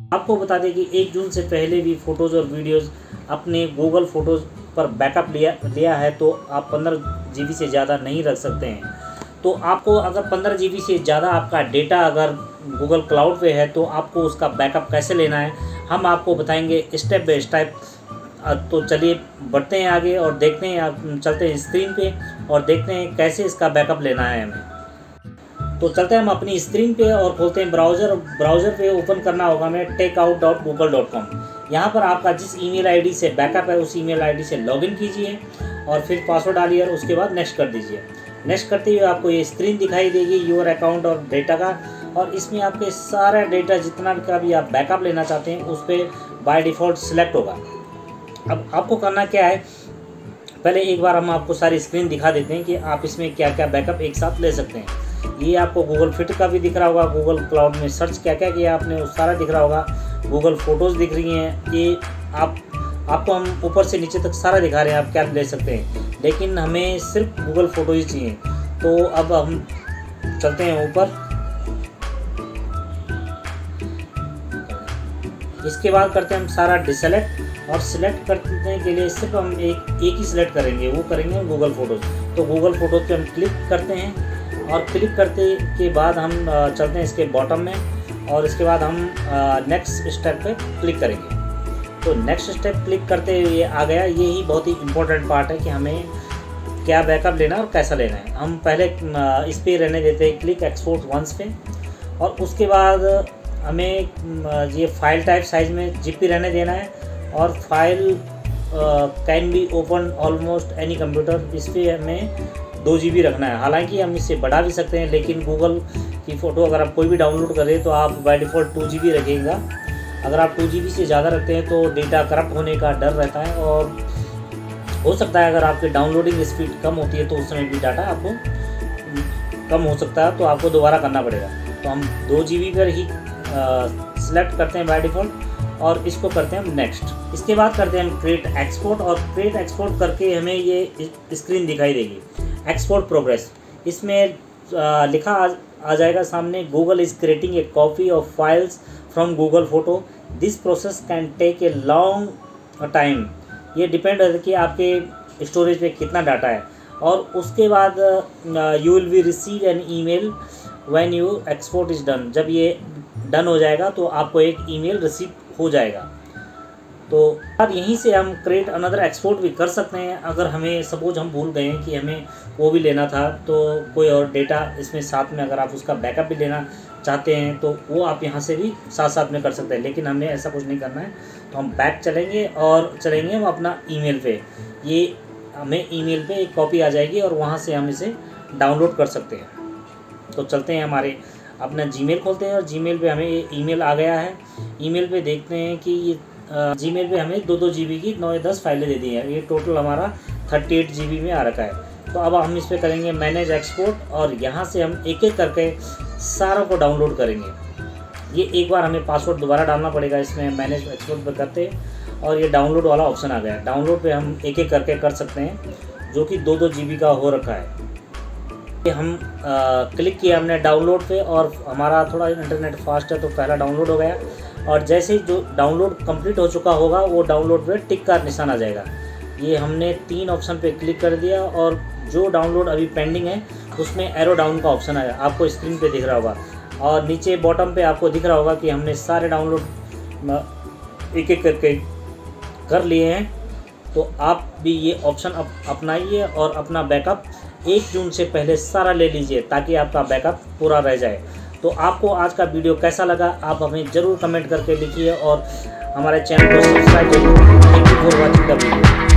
आपको बता दें कि 1 जून से पहले भी फ़ोटोज़ और वीडियोज़ अपने गूगल फ़ोटोज़ पर बैकअप लिया है तो आप 15 GB से ज़्यादा नहीं रख सकते हैं। तो आपको अगर 15 GB से ज़्यादा आपका डेटा अगर गूगल क्लाउड पे है तो आपको उसका बैकअप कैसे लेना है हम आपको बताएंगे स्टेप बाय स्टेप। तो चलिए बढ़ते हैं आगे और देखते हैं, चलते हैं स्क्रीन पे और देखते हैं कैसे इसका बैकअप लेना है हमें। तो चलते हैं हम अपनी स्क्रीन पे और खोलते हैं ब्राउज़र पे ओपन करना होगा हमें takeout.google.com। यहाँ पर आपका जिस ईमेल आईडी से बैकअप है उस ईमेल आईडी से लॉगिन कीजिए और फिर पासवर्ड डालिए और उसके बाद नेक्स्ट कर दीजिए। नेक्स्ट करते हुए आपको ये स्क्रीन दिखाई देगी योर अकाउंट और डेटा का, और इसमें आपके सारा डेटा जितना का भी आप बैकअप लेना चाहते हैं उस पर बाय डिफ़ॉल्ट सिलेक्ट होगा। अब आपको करना क्या है, पहले एक बार हम आपको सारी स्क्रीन दिखा देते हैं कि आप इसमें क्या क्या बैकअप एक साथ ले सकते हैं। ये आपको गूगल फिट का भी दिख रहा होगा, गूगल क्लाउड में सर्च क्या क्या किया आपने उस सारा दिख रहा होगा, गूगल फ़ोटोज़ दिख रही हैं। ये आपको हम ऊपर से नीचे तक सारा दिखा रहे हैं आप क्या ले सकते हैं, लेकिन हमें सिर्फ गूगल फ़ोटो ही चाहिए। तो अब हम चलते हैं ऊपर। इसके बाद करते हैं हम सारा डिसेलेक्ट, और सिलेक्ट करने के लिए सिर्फ हम एक ही सिलेक्ट करेंगे, वो करेंगे गूगल फ़ोटोज़। तो गूगल फ़ोटोज़ पे हम क्लिक करते हैं और क्लिक करते के बाद हम चलते हैं इसके बॉटम में और इसके बाद हम नेक्स्ट स्टेप पे क्लिक करेंगे। तो नेक्स्ट स्टेप क्लिक करते हुए आ गया। ये ही बहुत ही इम्पोर्टेंट पार्ट है कि हमें क्या बैकअप लेना है और कैसा लेना है। हम पहले इस पर रहने देते हैं क्लिक एक्सपोर्ट वंस पे, और उसके बाद हमें ये फाइल टाइप साइज़ में जिप रहने देना है, और file can be open almost any computer, इस पर हमें 2 GB रखना है। हालांकि हम इससे बढ़ा भी सकते हैं, लेकिन गूगल की फ़ोटो अगर आप कोई भी डाउनलोड करें तो आप बाय डिफ़ॉल्ट 2 GB रखिएगा। अगर आप 2 GB से ज़्यादा रखते हैं तो डेटा करप्ट होने का डर रहता है, और हो सकता है अगर आपकी डाउनलोडिंग स्पीड कम होती है तो उस समय भी डाटा आपको कम हो सकता है, तो आपको दोबारा करना पड़ेगा। तो हम 2 GB पर ही सिलेक्ट करते हैं बाय डिफ़ॉल्ट और इसको करते हैं हम नेक्स्ट। इसके बाद करते हैं हम क्रिएट एक्सपोर्ट, और क्रिएट एक्सपोर्ट करके हमें ये स्क्रीन दिखाई देगी एक्सपोर्ट प्रोग्रेस। इसमें लिखा आ जाएगा सामने Google is creating a copy of files from Google photo, this process can take a long time. ये डिपेंड है कि आपके स्टोरेज पे कितना डाटा है। और उसके बाद you will be receive an email when you export is done. जब ये डन हो जाएगा तो आपको एक ईमेल रिसीव हो जाएगा। तो अब यहीं से हम क्रिएट अनदर एक्सपोर्ट भी कर सकते हैं। अगर हमें सपोज हम भूल गए हैं कि हमें वो भी लेना था, तो कोई और डेटा इसमें साथ में अगर आप उसका बैकअप भी लेना चाहते हैं तो वो आप यहाँ से भी साथ साथ में कर सकते हैं, लेकिन हमने ऐसा कुछ नहीं करना है। तो हम बैक चलेंगे और चलेंगे हम अपना ईमेल पे। ये हमें ईमेल पे एक कॉपी आ जाएगी और वहाँ से हम इसे डाउनलोड कर सकते हैं। तो चलते हैं हमारे अपना जीमेल खोलते हैं और जीमेल पे हमें ये ईमेल आ गया है। ईमेल पे देखते हैं कि ये जीमेल पे हमें 2-2 GB की 9 या 10 फाइलें दे दी हैं। ये टोटल हमारा 38 GB में आ रखा है। तो अब हम इस पर करेंगे मैनेज एक्सपोर्ट, और यहाँ से हम एक एक करके सारों को डाउनलोड करेंगे। ये एक बार हमें पासवर्ड दोबारा डालना पड़ेगा इसमें मैनेज एक्सपोर्ट पर करते, और ये डाउनलोड वाला ऑप्शन आ गया। डाउनलोड पे हम एक एक करके कर सकते हैं, जो कि 2-2 GB का हो रखा है। ये हम क्लिक किया हमने डाउनलोड पे, और हमारा थोड़ा इंटरनेट फास्ट है तो पहला डाउनलोड हो गया। और जैसे ही जो डाउनलोड कंप्लीट हो चुका होगा वो डाउनलोड पे टिक का निशान आ जाएगा। ये हमने 3 ऑप्शन पे क्लिक कर दिया, और जो डाउनलोड अभी पेंडिंग है उसमें एरो डाउन का ऑप्शन आया, आपको स्क्रीन पे दिख रहा होगा, और नीचे बॉटम पे आपको दिख रहा होगा कि हमने सारे डाउनलोड एक एक करके कर लिए हैं। तो आप भी ये ऑप्शन अपनाइए और अपना बैकअप 1 जून से पहले सारा ले लीजिए, ताकि आपका बैकअप पूरा रह जाए। तो आपको आज का वीडियो कैसा लगा आप हमें ज़रूर कमेंट करके लिखिए, और हमारे चैनल को सब्सक्राइब करिए। Thank you for watching the video.